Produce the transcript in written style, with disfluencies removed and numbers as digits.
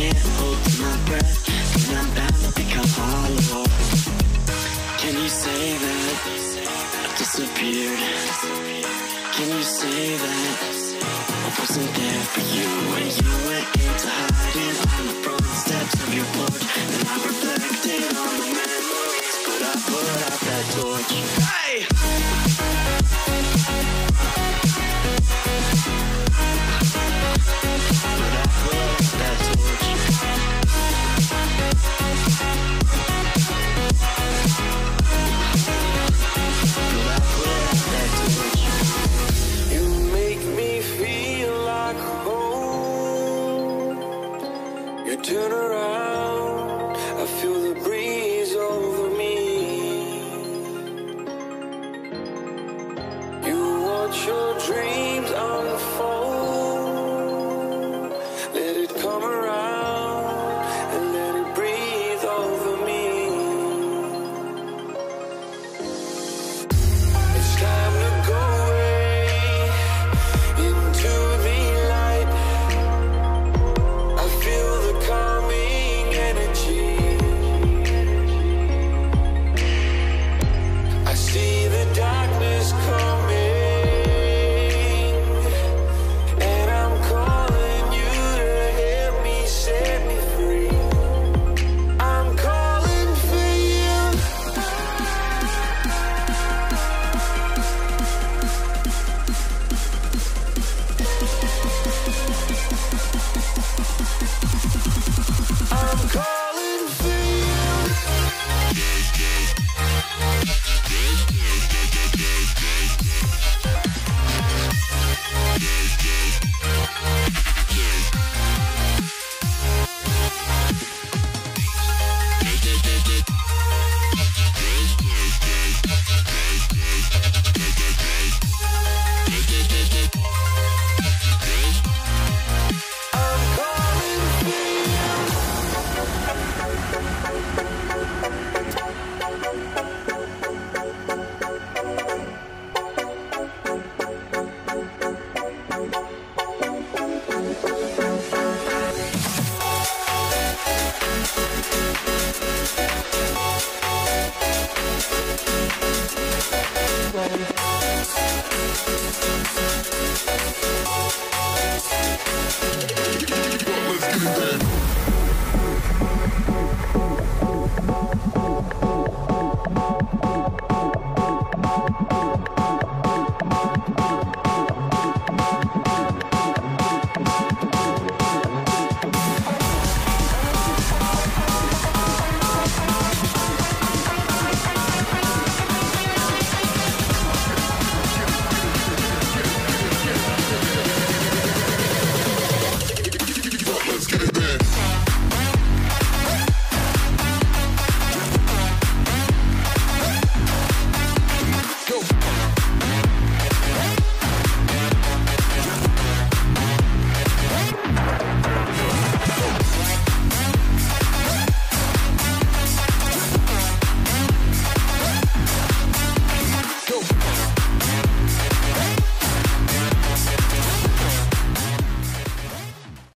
can't hold my breath, and I'm bound to become hollow. Can you say that I've disappeared? Can you say that I wasn't there for you when you went into hiding on the front steps of your porch? And I reflected on the memories, but I put out that torch. Hey! But I put out that torch. But I put out that torch. You make me feel like home. You turn around, I feel the breeze over me. You watch your dreams unfold. Let it come around and let it breathe over me. It's time to go away into the light. I feel the calming energy. I see the darkness coming, and I'm calling you to help me set me free. I'm calling for you. I'm calling for you. I'm calling for you. Let's get it back.